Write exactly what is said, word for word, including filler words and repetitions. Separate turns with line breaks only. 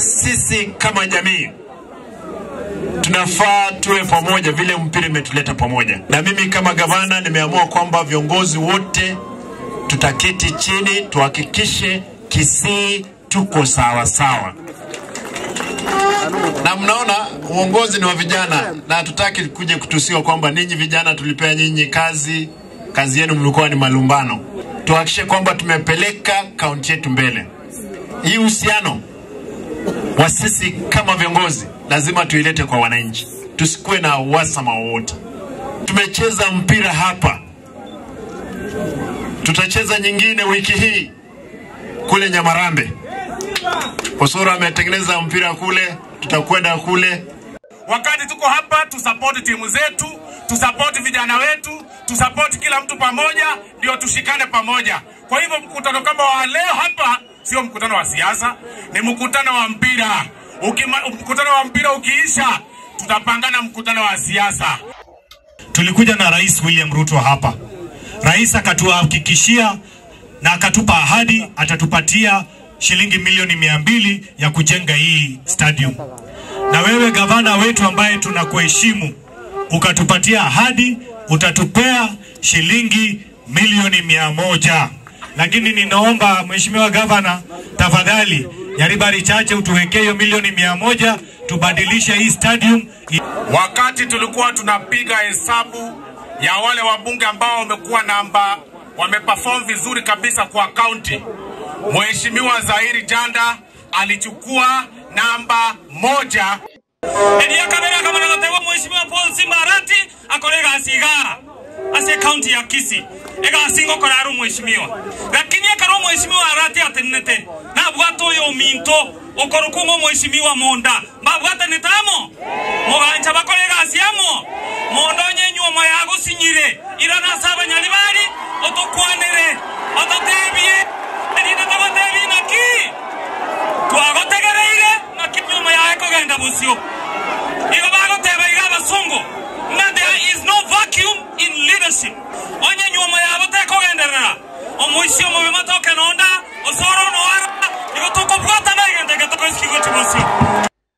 Sisi kama jamii tunafaa tuwe pamoja vile mpira umetuleta pamoja. Na mimi kama gavana nimeamua kwamba viongozi wote tutaketi chini tuhakikishe Kisii tuko sawa sawa. Na mnaona uongozi ni wa vijana na hatutaki kuje kutusiwa kwamba ninyi vijana tulipea nyinyi kazi, kazi yenu mlikuwa ni malumbano. Tuhakikishe kwamba tumepeleka kaunti yetu mbele. Hii uhusiano wa sisi kama viongozi lazima tuilete kwa wananchi. Tusikue na uhasama wowote. Tumecheza mpira hapa. Tutacheza nyingine wiki hii kule Nyamarambe. Osoro ametengeneza mpira kule, tutakwenda kule.
Wakati tuko hapa tusupport timu zetu, tusupport vijana wetu, tusupport kila mtu pamoja, ndio tushikane pamoja. Kwa hivyo mkutano kama wa leo hapa sio mkutano wa siasa, ni mkutano wa mpira. Ukima, mkutano wa mpira ukiisha, tutapangana mkutano wa siasa.
Tulikuja na Rais William Ruto hapa. Rais akatuhakikishia na akatupa ahadi atatupatia shilingi milioni mia mbili ya kujenga hii stadium. Na wewe gavana wetu ambaye tunakuheshimu, ukatupatia ahadi utatupea shilingi milioni mia moja. Lakini ninaomba mheshimiwa gavana, tafadhali yaribari chache utuwekee hiyo milioni mia moja tubadilishe hii stadium.
Wakati tulikuwa tunapiga hesabu ya wale wabunge ambao wamekuwa namba wameperform vizuri kabisa kwa county, Mheshimiwa Zahiri Janda alichukua namba moja.
Edia kamera kama nagotewa Mheshimiwa Paul Simba Arati akolega asiga ase county ya Kisii. Ega asingo koraru Mheshimiwa. Lakini akaro Mheshimiwa Arati atenete. Na bwato yo minto okorukungo Mheshimiwa Monda. Babwata netamo. Moganja bakolega asiamo. Mondo nyenyu omayago sinyire. Irana saba nyalibari otokwanere. Ototebie. Edina tabatebi naki. Tuagotegereire na kinyuma yako genda busio. Iga bagoteba iga basongo. Na there is no vacuum in leadership. Onye nyuma yabo teko genderera. Omuisio mo bematoke nonda, osoro no ara. Igo toko bwata na igende ke toko iskigo chibosio.